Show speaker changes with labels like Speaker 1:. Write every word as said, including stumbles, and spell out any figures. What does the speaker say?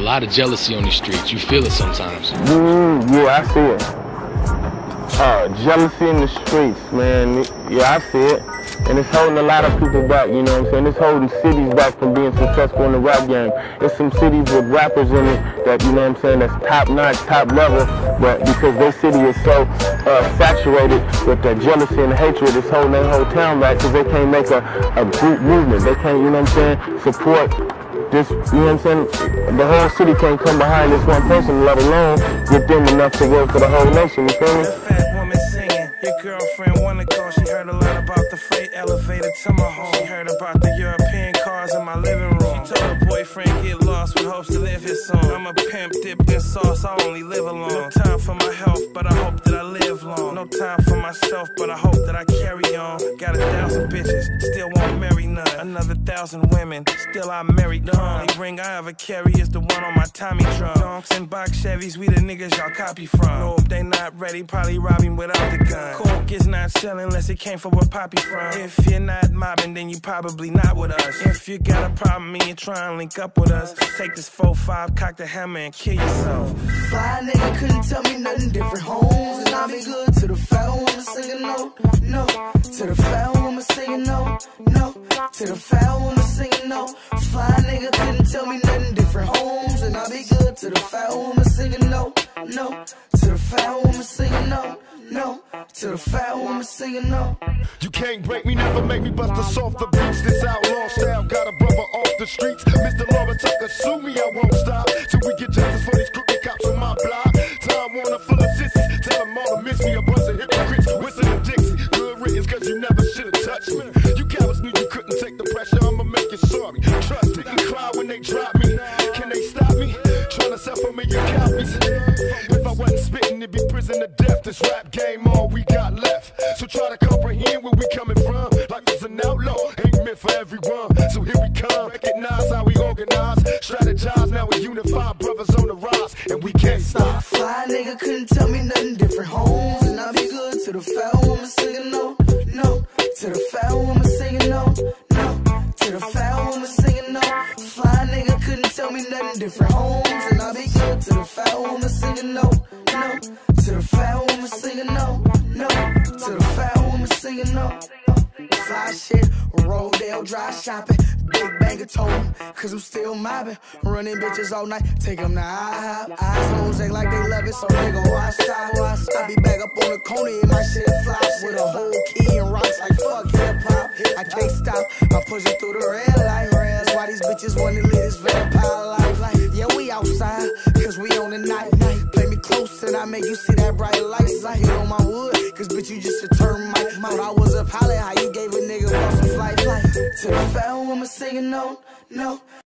Speaker 1: lot of jealousy on the streets. You feel it sometimes.
Speaker 2: Mm, yeah, I see it. Uh, jealousy in the streets, man. Yeah, I see it. And it's holding a lot of people back, you know what I'm saying? It's holding cities back from being successful in the rap game. There's some cities with rappers in it that, you know what I'm saying, that's top-notch, top-level, but because their city is so uh, saturated with the jealousy and hatred, it's holding their whole town back because they can't make a, a group movement. They can't, you know what I'm saying, support this, you know what I'm saying? The whole city can't come behind this one person, let alone get them enough to work for the whole nation, you feel me?
Speaker 3: The fat woman singing, your girlfriend wanna go. She heard a lot about the freight elevator to my home. She heard about the European cars in my living room. She told her boyfriend get lost with hopes to live his song. I'm a pimp dipped in sauce, I only live alone. No time for my health, but I hope that I live long. No time for myself, but I hope that I carry on. Got a thousand bitches, still won't marry none. Another thousand women, still I marry none. The only ring I ever carry is the one on my Tommy drum. Donks and box Chevys, we the niggas y'all copy from. Nope, they not ready, probably rob him without the gun. Coke is not selling unless it came from where Poppy from. If you're not mobbing, then you probably not with us. If you got a problem and you try and link up with us, take this four five, cock the hammer and kill yourself.
Speaker 4: Fly nigga couldn't tell me nothing different. Homes and I be good to the fat woman singing no, no. To the fat woman singing no, no. To the fat woman singing no. Fly nigga couldn't tell me nothing different. Homes and I be good to the fat woman singing no, no. To the fat woman singing no, no. To the fat woman singing no.
Speaker 5: You can't break me, never make me bust us off the beats. This outlaw style got a brother off the streets. Mister Laura Tucker, sue me, I won't stop till we get justice for these crooked cops on my block. Time Warner full of sissies, tell them all to miss me. A bunch of hypocrites, whistling Dixie. Good riddance, cause you never should've touched me. You cowards knew you couldn't take the pressure, I'ma make you sorry. Trust me, cry when they drop me. Can they stop me? Tryna sell for me your copies. If I wasn't spitting, it'd be prison to death. This rap game, all we got left. So try to comprehend where we coming from. Life is an outlaw, ain't meant for everyone. So here we come, recognize how we organize, strategize, now we unify, brothers on the rise, and we can't stop.
Speaker 4: Fly nigga couldn't tell me nothing different. Homes and I be good to the fat woman singing no, no. To the fat woman singing no, no. To the fat woman singing no. Fly nigga couldn't tell me nothing different. Homes and I be good to the fat woman singing no, no. To the fat woman singing no, no. To the fat woman singing no. Fly shit, Rodale dry shopping. Big banger told him, cause I'm still mobbing. Running bitches all night, take them to IHOP. Eyes hoes act like they love it, so nigga, why stop? Why stop? I be back up on the corner and my shit flies with a whole key and rocks like fuck hip hop. I can't stop, I'm pushing through the red light. That's why these bitches wanna live this vampire life. Like, yeah, we outside, cause we on the night. Play me close and I make you see that bright lights. I hit on my wood, cause bitch, you just a termite. Thought I was a pilot, how you gave a nigga off some flight. To the fat woman singing no, no.